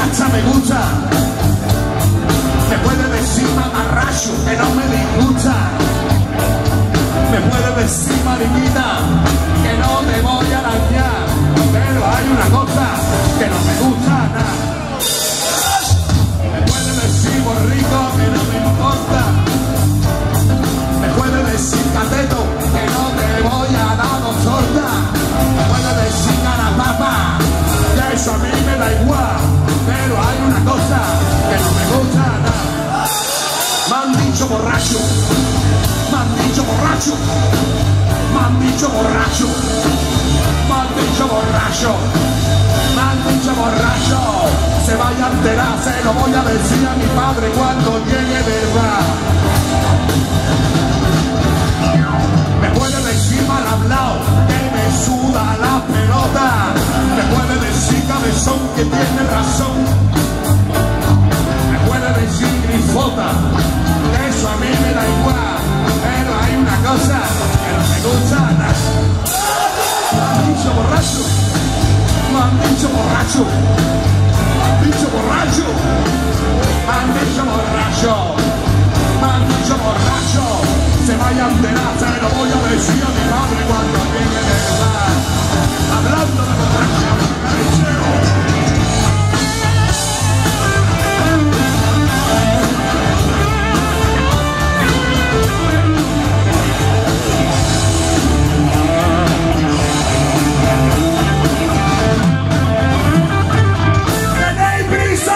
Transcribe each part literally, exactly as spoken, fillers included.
muchacha me gusta. Me puede decir mamarracho, que no me disgusta. Me puede decir mariquita, que no te voy a dañar. Pero hay una cosa que no me gusta nada. Me puede decir borrico, que no me importa. Me puede decir cateto, que no te voy a dar dos tortas. Me puede decir carapapa, que eso a mí me da igual. Pero hay una cosa que no me gusta nada. Me han dicho borracho, me han dicho borracho, me han dicho borracho, me han dicho borracho, me han dicho borracho. Se vaya a enterar, se lo voy a decir a mi padre cuando llegue de verdad. Me puede decir mal hablado, que me suda la pelota. Me puede decir cabezón, que tiene razón. Me puede decir grifota, que eso a mí me da igual. Pero hay una cosa que no me gusta nada. Me han dicho borracho, me han dicho borracho, me han dicho borracho, me han dicho borracho, me han dicho borracho. Se vaya a enterar, se lo voy a decir a mi madre cuando llegue de verdad. Hablando de borracho, ¡tenéis prisa!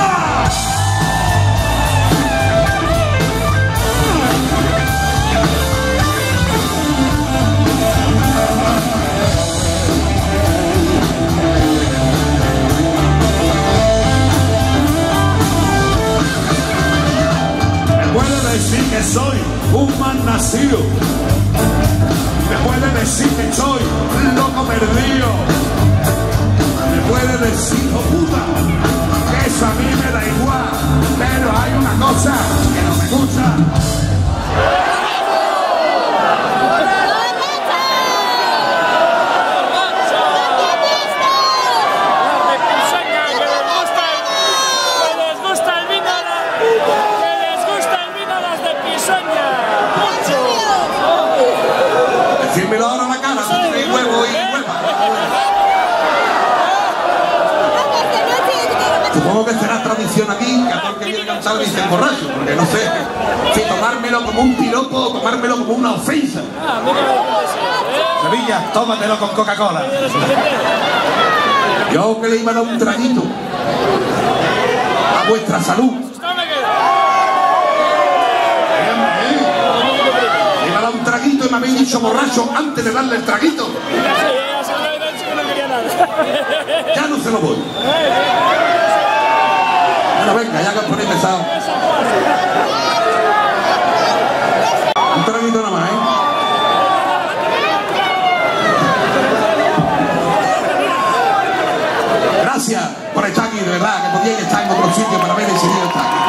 Decir que soy un mal nacido. Me puede decir que soy un loco perdido. Me puede decir, oh puta, que eso a mí me da igual. Pero hay una cosa que no me gusta. Decírmelo ahora a la cara, si tenéis huevo y hueva. Supongo que será tradición aquí, que a todo el que viene a cantar le dicen borracho, porque no sé si tomármelo como un piropo o tomármelo como una ofensa. Sevilla, tómatelo con Coca-Cola. Yo que le iba a dar un traguito a vuestra salud. Un traguito y me habéis dicho borracho antes de darle el traguito. Ya no se lo voy. Bueno, venga, ya que os ponéis pesado. Un traguito nada más, ¿eh? Gracias por estar aquí, de verdad, que podíais estar en otro sitio para haber decidido estar aquí.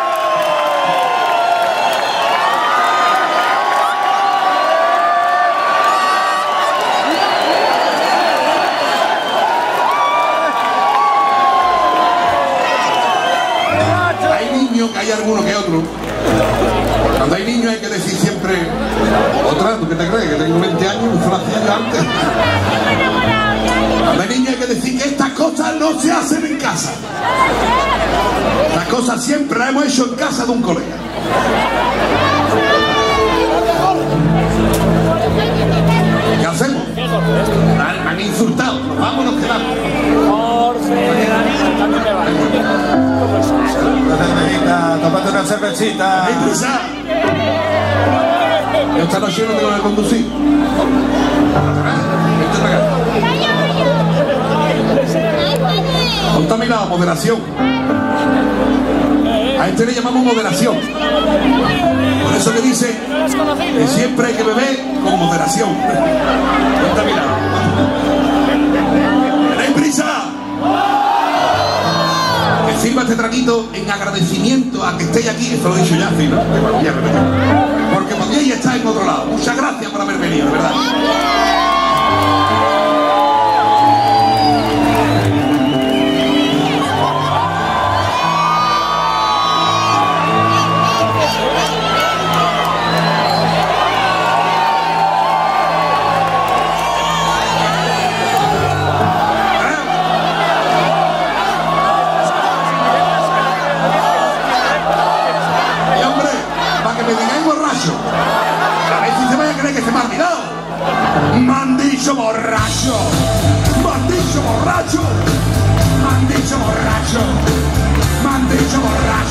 Que hay alguno que otro. Cuando hay niños hay que decir siempre otra, ¿tú qué te crees? Que tengo veinte años, eso lo hacía yo antes. Cuando hay niños hay que decir que estas cosas no se hacen en casa. Las cosas siempre las hemos hecho en casa de un colega. ¿Qué hacemos? Me han insultado, nos vamos, nos quedamos. Tómate una cervecita. ¡Hay prisa! Yo esta noche no tengo que conducir. Vente para acá. Ponte a mi lado, moderación. A este le llamamos moderación. Por eso que dice que siempre hay que beber con moderación. Ponte a mi lado. ¡Tenéis prisa! Que sirva este traguito en agradecimiento a que estéis aquí. Esto lo he dicho ya, sí, ¿no? Porque podríais estar en otro lado. Muchas gracias por haber venido, de verdad.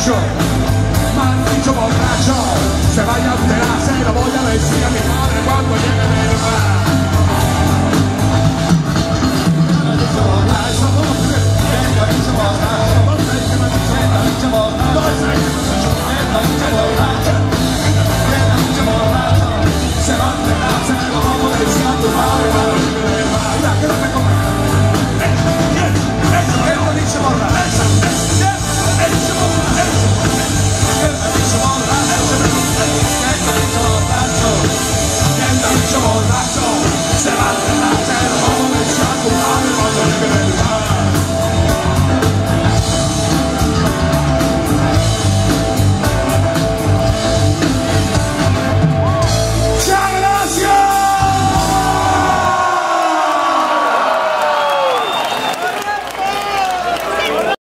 borracho, me han dicho borracho, se vaya a enterar, se lo voy a decir a mi madre.